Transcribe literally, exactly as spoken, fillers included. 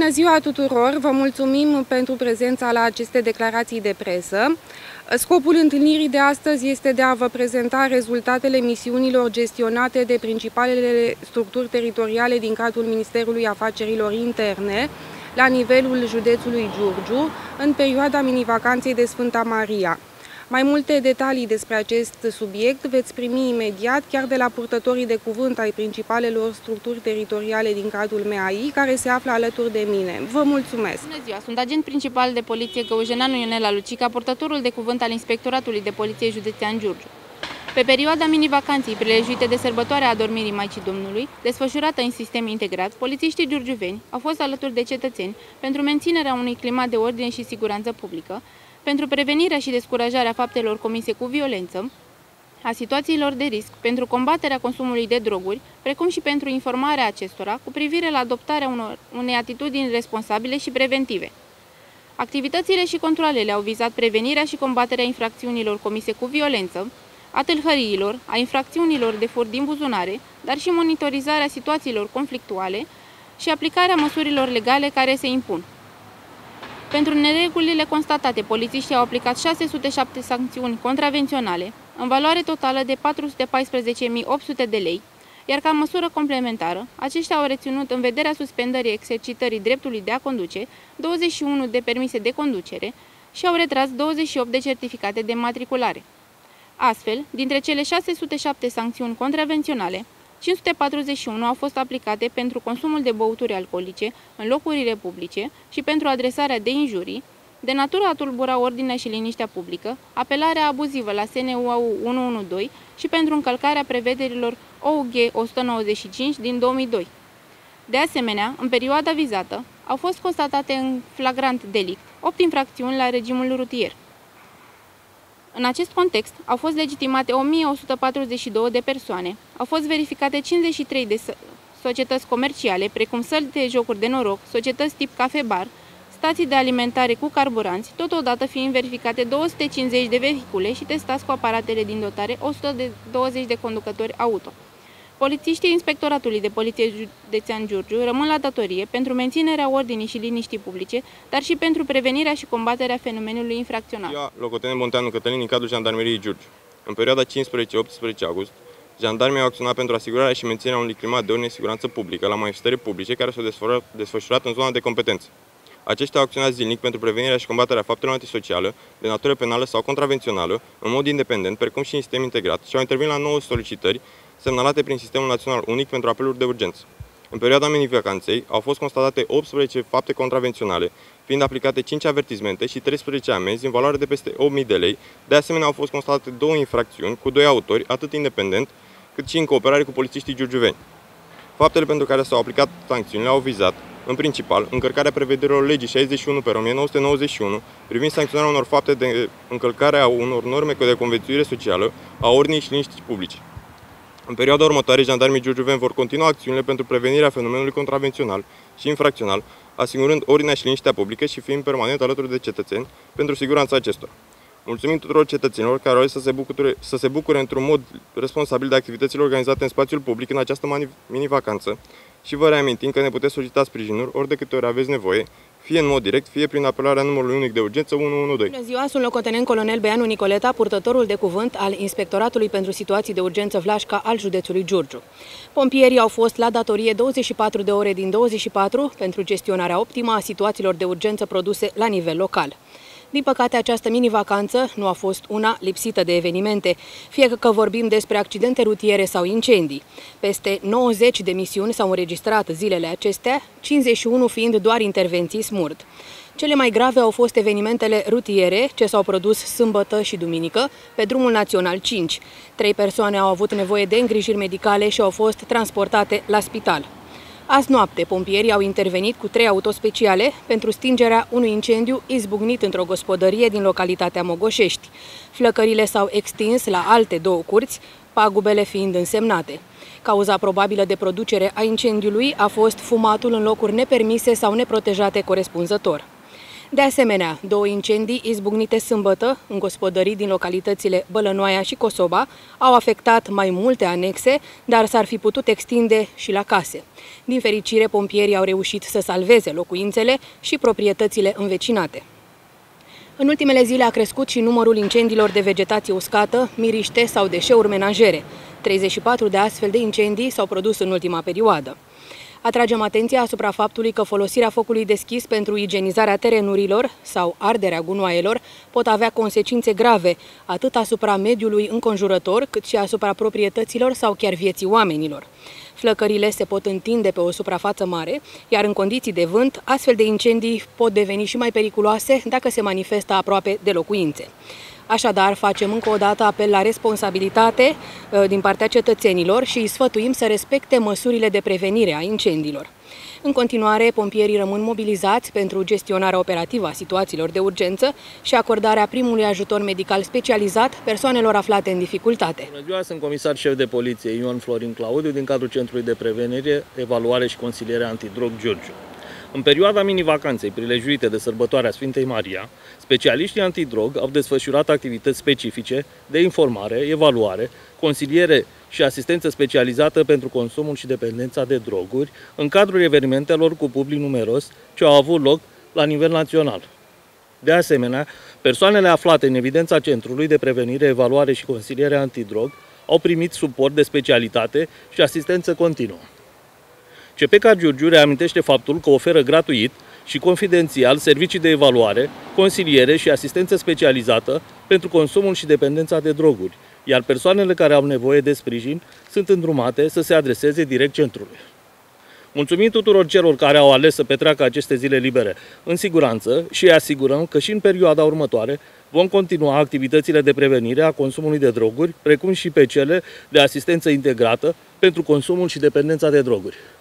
Bună ziua tuturor! Vă mulțumim pentru prezența la aceste declarații de presă. Scopul întâlnirii de astăzi este de a vă prezenta rezultatele misiunilor gestionate de principalele structuri teritoriale din cadrul Ministerului Afacerilor Interne la nivelul județului Giurgiu în perioada minivacanței de Sfânta Maria. Mai multe detalii despre acest subiect veți primi imediat chiar de la purtătorii de cuvânt ai principalelor structuri teritoriale din cadrul M A I, care se află alături de mine. Vă mulțumesc! Bună ziua! Sunt agent principal de poliție Găujeneanu Ionela Lucica, purtătorul de cuvânt al Inspectoratului de Poliție Județean Giurgiu. Pe perioada minivacanței prilejuite de sărbătoarea adormirii Maicii Domnului, desfășurată în sistem integrat, polițiștii giurgiuveni au fost alături de cetățeni pentru menținerea unui climat de ordine și siguranță publică, pentru prevenirea și descurajarea faptelor comise cu violență, a situațiilor de risc, pentru combaterea consumului de droguri, precum și pentru informarea acestora cu privire la adoptarea unor, unei atitudini responsabile și preventive. Activitățile și controalele au vizat prevenirea și combaterea infracțiunilor comise cu violență, a tâlhăriilor, a infracțiunilor de furt din buzunare, dar și monitorizarea situațiilor conflictuale și aplicarea măsurilor legale care se impun. Pentru neregulile constatate, polițiștii au aplicat șase sute șapte sancțiuni contravenționale, în valoare totală de patru sute paisprezece mii opt sute de lei, iar ca măsură complementară, aceștia au reținut în vederea suspendării exercitării dreptului de a conduce douăzeci și unu de permise de conducere și au retras douăzeci și opt de certificate de matriculare. Astfel, dintre cele șase sute șapte sancțiuni contravenționale, cinci sute patruzeci și unu au fost aplicate pentru consumul de băuturi alcoolice în locurile publice și pentru adresarea de injurii, de natură a tulbura ordinea și liniștea publică, apelarea abuzivă la S N U A U o sută doisprezece și pentru încălcarea prevederilor O U G o sută nouăzeci și cinci din două mii doi. De asemenea, în perioada vizată, au fost constatate în flagrant delict opt infracțiuni la regimul rutier. În acest context, au fost legitimate o mie o sută patruzeci și două de persoane, au fost verificate cincizeci și trei de societăți comerciale, precum săli de jocuri de noroc, societăți tip cafe-bar, stații de alimentare cu carburanți, totodată fiind verificate două sute cincizeci de vehicule și testați cu aparatele din dotare o sută douăzeci de conducători auto. Polițiștii Inspectoratului de Poliție Județean Giurgiu rămân la datorie pentru menținerea ordinii și liniștii publice, dar și pentru prevenirea și combaterea fenomenului infracțional. Ziua, locotenent Monteanu Cătălin, în cadrul Jandarmeriei Giurgiu. În perioada cincisprezece optsprezece august, jandarmii au acționat pentru asigurarea și menținerea unui climat de ordine și siguranță publică la manifestări publice care s-au desfășurat în zona de competență. Aceștia au acționat zilnic pentru prevenirea și combaterea faptelor antisociale, de natură penală sau contravențională, în mod independent, precum și în sistem integrat, și au intervenit la nouă solicitări semnalate prin Sistemul Național Unic pentru apeluri de urgență. În perioada minivacanței au fost constatate optsprezece fapte contravenționale, fiind aplicate cinci avertismente și treisprezece amenzi în valoare de peste opt mii de lei. De asemenea, au fost constatate două infracțiuni cu doi autori, atât independent, cât și în cooperare cu polițiștii giurgiuveni. Faptele pentru care s-au aplicat sancțiunile au vizat, în principal, încălcarea prevederilor legii șaizeci și unu pe o mie nouă sute nouăzeci și unu privind sancționarea unor fapte de încălcare a unor norme de conviețuire socială, a ordinii și liniștii publice. În perioada următoare, jandarmii giurgiuveni vor continua acțiunile pentru prevenirea fenomenului contravențional și infracțional, asigurând ordinea și liniștea publică și fiind permanent alături de cetățeni pentru siguranța acestora. Mulțumim tuturor cetățenilor care au ales să se bucure, să se bucure într-un mod responsabil de activitățile organizate în spațiul public în această mini-vacanță și vă reamintim că ne puteți solicita sprijinul ori de câte ori aveți nevoie, fie în mod direct, fie prin apelarea numărului unic de urgență unu unu doi. Bună ziua, sunt locotenent colonel Beanu Nicoleta, purtătorul de cuvânt al Inspectoratului pentru Situații de Urgență Vlașca al județului Giurgiu. Pompierii au fost la datorie douăzeci și patru de ore din douăzeci și patru pentru gestionarea optimă a situațiilor de urgență produse la nivel local. Din păcate, această mini-vacanță nu a fost una lipsită de evenimente, fie că vorbim despre accidente rutiere sau incendii. Peste nouăzeci de misiuni s-au înregistrat zilele acestea, cincizeci și unu fiind doar intervenții smurt. Cele mai grave au fost evenimentele rutiere, ce s-au produs sâmbătă și duminică, pe drumul național cinci. Trei persoane au avut nevoie de îngrijiri medicale și au fost transportate la spital. Azi noapte, pompierii au intervenit cu trei autospeciale pentru stingerea unui incendiu izbucnit într-o gospodărie din localitatea Mogoșești. Flăcările s-au extins la alte două curți, pagubele fiind însemnate. Cauza probabilă de producere a incendiului a fost fumatul în locuri nepermise sau neprotejate corespunzător. De asemenea, două incendii izbucnite sâmbătă în gospodării din localitățile Bălănoaia și Cosoba au afectat mai multe anexe, dar s-ar fi putut extinde și la case. Din fericire, pompierii au reușit să salveze locuințele și proprietățile învecinate. În ultimele zile a crescut și numărul incendiilor de vegetație uscată, miriște sau deșeuri menajere. treizeci și patru de astfel de incendii s-au produs în ultima perioadă. Atragem atenția asupra faptului că folosirea focului deschis pentru igienizarea terenurilor sau arderea gunoaielor pot avea consecințe grave, atât asupra mediului înconjurător, cât și asupra proprietăților sau chiar vieții oamenilor. Flăcările se pot întinde pe o suprafață mare, iar în condiții de vânt, astfel de incendii pot deveni și mai periculoase dacă se manifestă aproape de locuințe. Așadar, facem încă o dată apel la responsabilitate din partea cetățenilor și îi sfătuim să respecte măsurile de prevenire a incendiilor. În continuare, pompierii rămân mobilizați pentru gestionarea operativă a situațiilor de urgență și acordarea primului ajutor medical specializat persoanelor aflate în dificultate. Bună ziua, sunt comisar șef de poliție Ion Florin Claudiu din cadrul Centrului de Prevenire, Evaluare și Consiliere Antidrog Giurgiu. În perioada mini-vacanței prilejuite de sărbătoarea Sfintei Maria, specialiștii antidrog au desfășurat activități specifice de informare, evaluare, consiliere și asistență specializată pentru consumul și dependența de droguri în cadrul evenimentelor cu public numeros ce au avut loc la nivel național. De asemenea, persoanele aflate în evidența Centrului de Prevenire, Evaluare și Consiliere Antidrog au primit suport de specialitate și asistență continuă. C P K Giurgiu reamintește faptul că oferă gratuit și confidențial servicii de evaluare, consiliere și asistență specializată pentru consumul și dependența de droguri, iar persoanele care au nevoie de sprijin sunt îndrumate să se adreseze direct centrului. Mulțumim tuturor celor care au ales să petreacă aceste zile libere în siguranță și îi asigurăm că și în perioada următoare vom continua activitățile de prevenire a consumului de droguri, precum și pe cele de asistență integrată pentru consumul și dependența de droguri.